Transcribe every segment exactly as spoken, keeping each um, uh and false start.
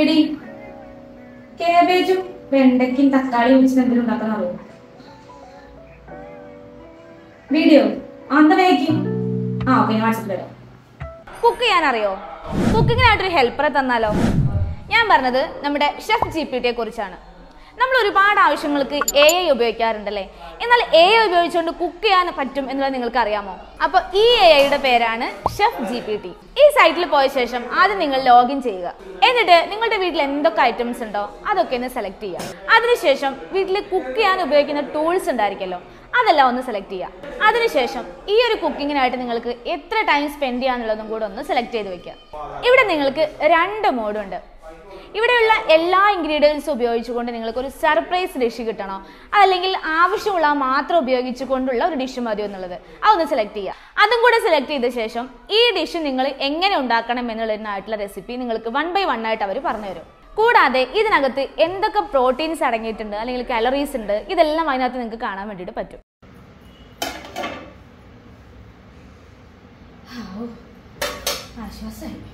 എടി കാബേജും വെണ്ടയ്ക്കും തക്കാളിയും വെച്ചിട്ട് എന്തെങ്കിലും ഉണ്ടാക്കാൻ അറിയോ? വീഡിയോ അന്ത വേഗം ആ ഓക്കെ ഞാൻ വാട്സപ്പിൽ വരാം. കുക്ക് ചെയ്യാൻ അറിയോ? കുക്കിങ്ങിനായിട്ടൊരു ഹെൽപ്പറെ തന്നാലോ? ഞാൻ പറഞ്ഞത് നമ്മുടെ ഷെഫ് ജി പി ടിയെ കുറിച്ചാണ്. നമ്മൾ ഒരുപാട് ആവശ്യങ്ങൾക്ക് എ ഐ ഉപയോഗിക്കാറുണ്ടല്ലേ. എന്നാൽ എ ഐ ഉപയോഗിച്ചുകൊണ്ട് കുക്ക് ചെയ്യാൻ പറ്റും എന്നുള്ളത് നിങ്ങൾക്ക് അറിയാമോ? അപ്പോൾ ഈ എ ഐയുടെ പേരാണ് ഷെഫ് ജി പി ടി. ഈ സൈറ്റിൽ പോയ ശേഷം ആദ്യം നിങ്ങൾ ലോഗിൻ ചെയ്യുക. എന്നിട്ട് നിങ്ങളുടെ വീട്ടിൽ എന്തൊക്കെ ഐറ്റംസ് ഉണ്ടോ അതൊക്കെ ഒന്ന് സെലക്ട് ചെയ്യുക. അതിനുശേഷം വീട്ടിൽ കുക്ക് ചെയ്യാൻ ഉപയോഗിക്കുന്ന ടൂൾസ് ഉണ്ടായിരിക്കല്ലോ, അതെല്ലാം ഒന്ന് സെലക്ട് ചെയ്യുക. അതിനുശേഷം ഈ ഒരു കുക്കിങ്ങിനായിട്ട് നിങ്ങൾക്ക് എത്ര ടൈം സ്പെൻഡ് ചെയ്യാന്നുള്ളതും കൂടെ ഒന്ന് സെലക്ട് ചെയ്ത് വെക്കുക. ഇവിടെ നിങ്ങൾക്ക് രണ്ട് മോഡുണ്ട്. ഇവിടെയുള്ള എല്ലാ ഇൻഗ്രീഡിയൻസും ഉപയോഗിച്ചുകൊണ്ട് നിങ്ങൾക്ക് ഒരു സർപ്രൈസ് ഡിഷ് കിട്ടണോ, അതല്ലെങ്കിൽ ആവശ്യമുള്ള മാത്രം ഉപയോഗിച്ചുകൊണ്ടുള്ള ഒരു ഡിഷ് മതിയോ എന്നുള്ളത് അതൊന്ന് സെലക്ട് ചെയ്യുക. അതും കൂടെ സെലക്ട് ചെയ്ത ശേഷം ഈ ഡിഷ് നിങ്ങൾ എങ്ങനെ ഉണ്ടാക്കണം എന്നുള്ളതിനായിട്ടുള്ള റെസിപ്പി നിങ്ങൾക്ക് വൺ ബൈ വൺ ആയിട്ട് അവർ പറഞ്ഞുതരും. കൂടാതെ ഇതിനകത്ത് എന്തൊക്കെ പ്രോട്ടീൻസ് അടങ്ങിയിട്ടുണ്ട് അല്ലെങ്കിൽ കാലറീസ് ഉണ്ട് ഇതെല്ലാം അതിനകത്ത് നിങ്ങൾക്ക് കാണാൻ വേണ്ടിയിട്ട് പറ്റും.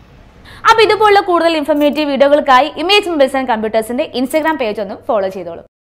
അപ്പോൾ ഇതുപോലുള്ള കൂടുതൽ ഇൻഫോർമേറ്റീവ് വീഡിയോകൾക്കായി ഇമേജ് മൊബൈൽസ് ആൻഡ് കമ്പ്യൂട്ടേഴ്സിന്റെ ഇൻസ്റ്റാഗ്രാം പേജ് ഒന്ന് ഫോളോ ചെയ്തോളൂ.